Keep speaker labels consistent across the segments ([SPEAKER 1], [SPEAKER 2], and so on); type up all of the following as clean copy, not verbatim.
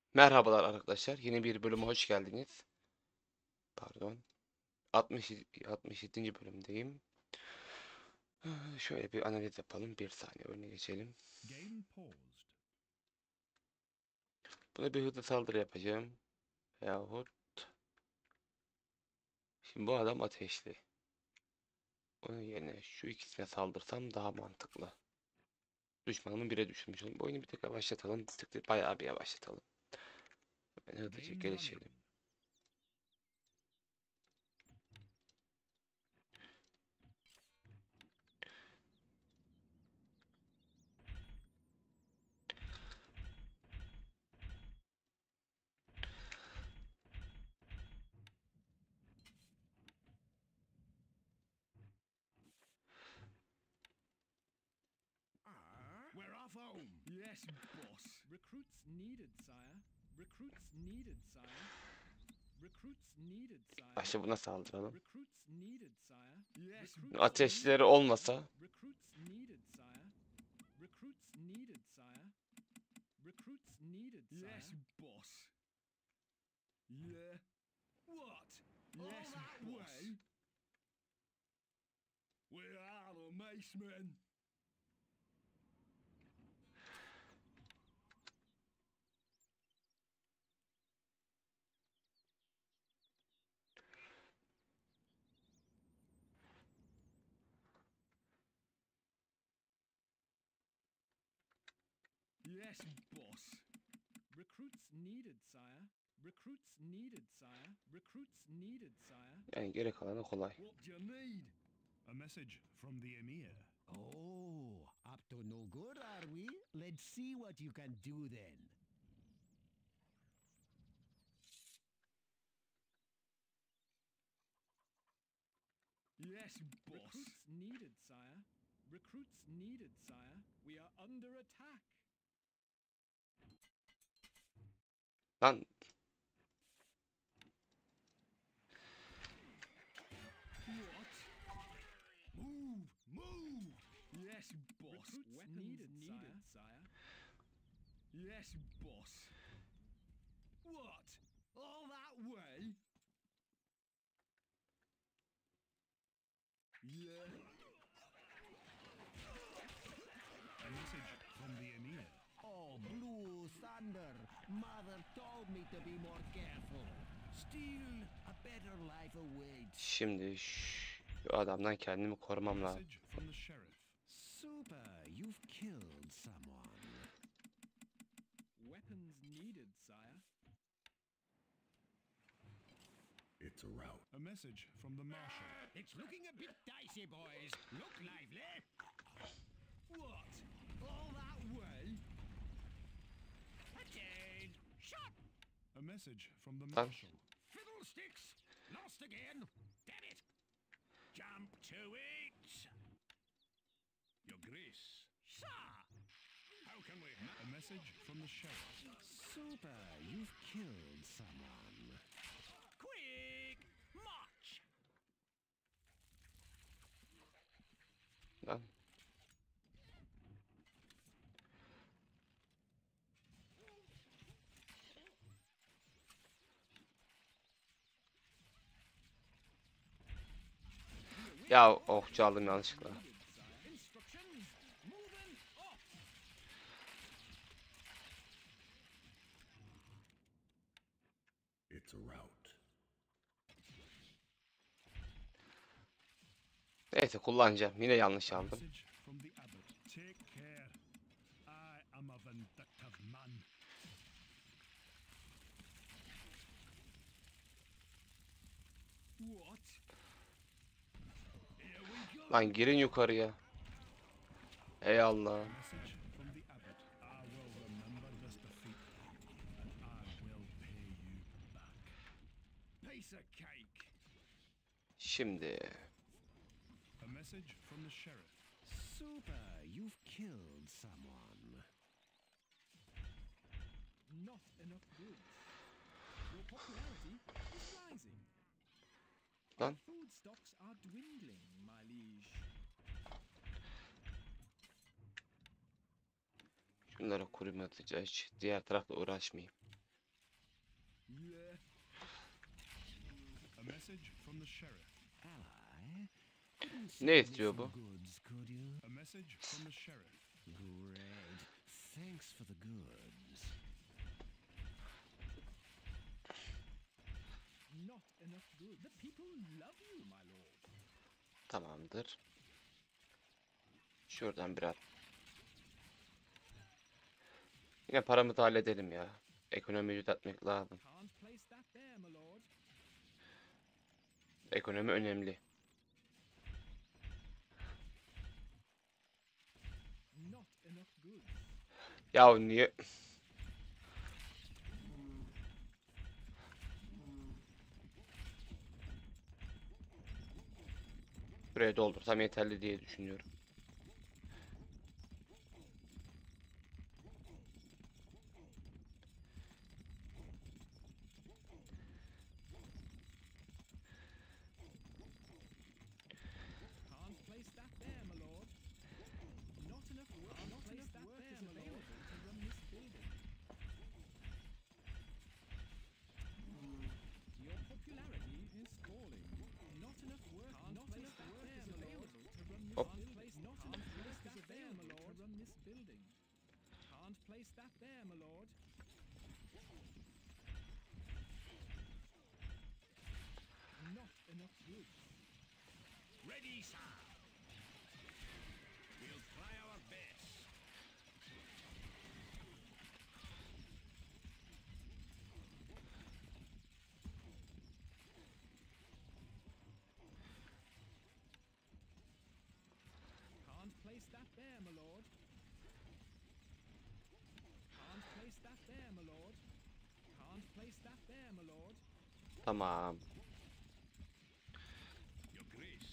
[SPEAKER 1] Merhabalar arkadaşlar. Yeni bir bölüme hoş geldiniz. Pardon. 67. bölümdeyim. Şöyle bir analiz yapalım. Bir saniye önüne geçelim. Buna bir hızlı saldırı yapacağım. Yahut şimdi bu adam ateşli. Onun yerine şu ikisine saldırsam daha mantıklı. Düşmanımı bire düşürmüş olayım. Bu oyunu bir tek yavaşlatalım. Bayağı bir yavaşlatalım. Hemen hızlıca gelişelim.
[SPEAKER 2] We're off home. Yes, boss. Recruits needed, sire. Recruits needed, sire. Recruits needed, sire.
[SPEAKER 1] Başta buna saldıralım.
[SPEAKER 2] Recruits needed, sire. Yes.
[SPEAKER 1] Ateşlileri olmasa
[SPEAKER 2] Recruits needed, sire. Recruits needed, sire. Recruits needed, sire. Yes, boss. Yeah. What? Yes, that boss. Way? We are the mace men. Yes, boss. Recruits needed, sire. Recruits needed, sire. Recruits needed, sire.
[SPEAKER 1] yani geri kalanı kolay.
[SPEAKER 2] What do you need?
[SPEAKER 3] A message from the Emir.
[SPEAKER 4] Oh, up to no good, are we? Let's see what you can do then.
[SPEAKER 2] Yes, boss. Recruits needed, sire. Recruits needed, sire. We are under attack.
[SPEAKER 1] Lan
[SPEAKER 2] What? Move! Move! Yes, boss. Recruits needed, sire. Yes, boss. What? All that way? Yeah.
[SPEAKER 3] A message from the Emir.
[SPEAKER 4] Oh, Blue Thunder! Mother told me to be more careful. Still, a better life awaits.
[SPEAKER 1] şimdi şu adamdan kendimi korumam lazım.
[SPEAKER 3] Message from the sheriff.
[SPEAKER 4] Super, you've killed someone.
[SPEAKER 2] Weapons needed, sire.
[SPEAKER 3] It's a route. A message from the marshal.
[SPEAKER 4] It's looking a bit dicey, boys. Look lively.
[SPEAKER 2] What? All that way?
[SPEAKER 4] Attain! Shot!
[SPEAKER 3] A message from the
[SPEAKER 1] Lan.
[SPEAKER 3] marshal.
[SPEAKER 4] Fiddlesticks! Lost again! Damn it! Jump to it!
[SPEAKER 3] Your Grace.
[SPEAKER 4] Sir! How can we...
[SPEAKER 3] A message from the sheriff.
[SPEAKER 4] Super, you've killed someone.
[SPEAKER 2] Quick! March!
[SPEAKER 1] Lan. Ya okçu aldım yanlışlıkla.
[SPEAKER 2] Instructions! Moving off!
[SPEAKER 3] It's a route.
[SPEAKER 1] Neyse kullanacağım. Yine yanlış aldım.
[SPEAKER 3] Message from the abbot. Take care. I am a vindictive man.
[SPEAKER 2] What? Here we go!
[SPEAKER 1] Lan girin yukarıya. Ey Allah.
[SPEAKER 3] Message from the abbot. I will remember this defeat, and I will pay you back.
[SPEAKER 2] Piece of cake!
[SPEAKER 1] Şimdi
[SPEAKER 3] A message from the sheriff.
[SPEAKER 4] Super, you've killed someone.
[SPEAKER 2] Not enough goods. Your popularity is rising.
[SPEAKER 1] Lan.
[SPEAKER 2] Food stocks are dwindling, my liege.
[SPEAKER 1] şunlara kurum atacağız. Diğer tarafla uğraşmayayım.
[SPEAKER 2] Yeah.
[SPEAKER 3] A message from the sheriff.
[SPEAKER 4] Ally,
[SPEAKER 1] Ne istiyor bu?
[SPEAKER 4] goods, could you?
[SPEAKER 3] A message from the sheriff.
[SPEAKER 4] Great. Thanks for the goods.
[SPEAKER 2] Not enough good. The people love you, my lord.
[SPEAKER 1] Tamamdır. Şuradan biraz. Yine paramızı halledelim ya. Ekonomiyi düzeltmek lazım.
[SPEAKER 2] Can't place that there, my lord.
[SPEAKER 1] Ekonomi önemli.
[SPEAKER 2] Not enough goods.
[SPEAKER 1] Ya niye? Buraya doldursam yeterli diye düşünüyorum.
[SPEAKER 2] Can't place that there, my lord. Not enough work. Not enough work is available to run this building. Your popularity is falling. Not enough work. Not enough work is available to run this
[SPEAKER 1] Hop.
[SPEAKER 2] building. Not enough work is available to run this building. Can't place that there, my lord. Not enough goods.
[SPEAKER 3] Ready, sir. We'll try our best.
[SPEAKER 2] Can't place that there, my lord. Can't place that there, my lord. Can't place that there, my lord.
[SPEAKER 1] Tamam.
[SPEAKER 3] Your grace.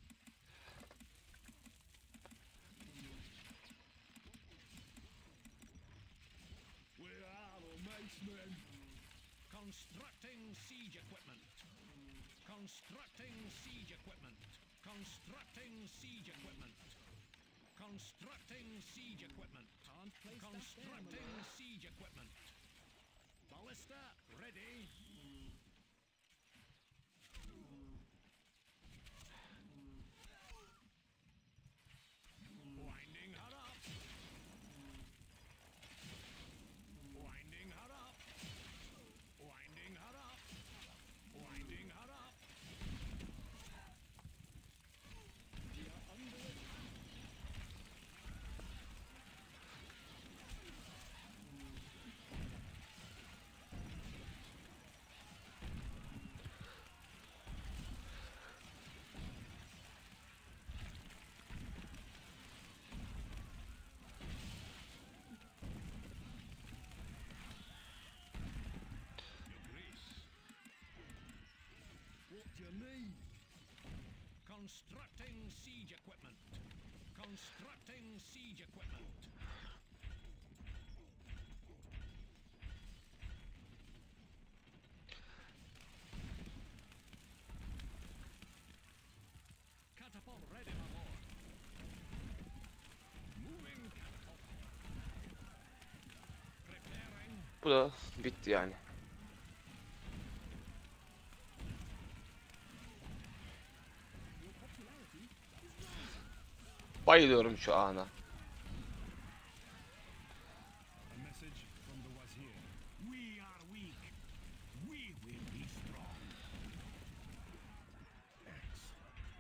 [SPEAKER 3] Where are the macemen? Constructing siege equipment. Constructing siege equipment. Constructing siege equipment. Constructing siege equipment.
[SPEAKER 2] Can't place that there, my
[SPEAKER 3] Constructing
[SPEAKER 2] lord.
[SPEAKER 3] siege equipment. Ballista ready. Winding her up. Winding her up. Winding her up. Winding her up.
[SPEAKER 2] We are under attack.
[SPEAKER 3] Your grace.
[SPEAKER 2] What do you need?
[SPEAKER 3] Constructing siege equipment. Constructing siege equipment. Catapult ready, my lord. Moving catapult. Preparing.
[SPEAKER 1] Bu da bitti yani.
[SPEAKER 2] Your popularity is rising.
[SPEAKER 1] Bayılıyorum şu ana.
[SPEAKER 3] A message from the wazir. We are weak. We will be strong. Excellent.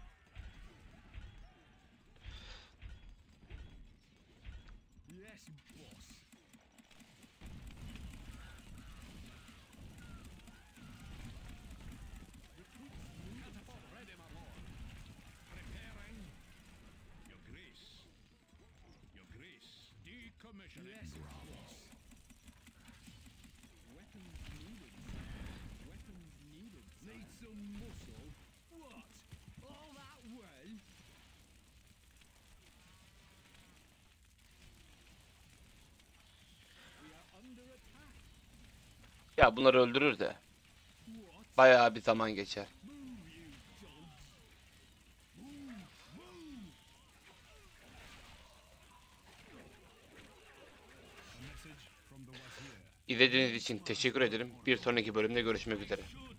[SPEAKER 2] Yes, boss.
[SPEAKER 3] Catapult ready, my lord. Preparing. Your grace. Your grace. Decommissioning.
[SPEAKER 2] Yes, boss. Weapons needed. Weapons needed.
[SPEAKER 3] Need some muscle.
[SPEAKER 2] What? All that way? We are under attack.
[SPEAKER 1] Ya bunları öldürür de.
[SPEAKER 2] What?
[SPEAKER 1] Bayağı bir zaman geçer.
[SPEAKER 2] Move, you dogs.
[SPEAKER 3] Move. Move. A message from the wazir.
[SPEAKER 1] İzlediğiniz için teşekkür ederim. Bir sonraki bölümde görüşmek üzere.